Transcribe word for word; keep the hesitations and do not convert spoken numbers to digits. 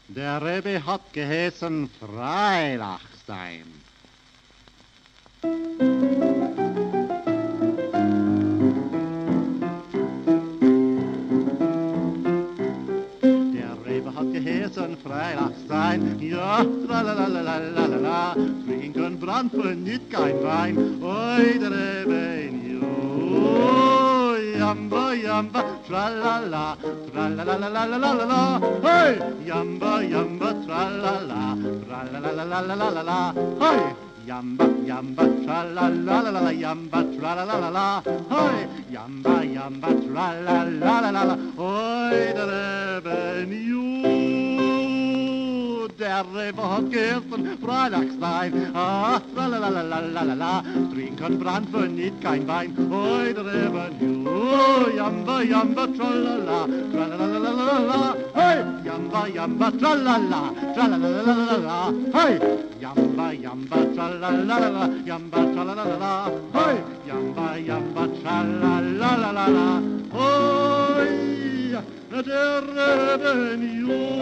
Der Rebbe hat geheißen Freilachsein. Der Rebbe hat geheißen Freilachsein, ja, tralalalalala, trinken Brand für nicht kein Wein, oi, der Rebbe in jo, jamba, jamba, tralala, tralalalalala, hey, jamba, jamba, tralala, tralalalalala, hey, jamba, jamba, tralalalalala, jamba, tralalalalala, hey, jamba, jamba, tralalalalala, oi, der Rebbe in jo. Der Rebbe hat gestern Freitagstein, ah, tralalalalala, trinken Brand für nicht kein Wein, oi, der Rebbe, jo, jamba, jamba, tralala, tralalalalala, hey, jamba, jamba, tralala, tralalalalala, hey, jamba, jamba, tralala, jamba, tralala, hey, jamba, jamba, tralala, oi, der Rebbe, jo.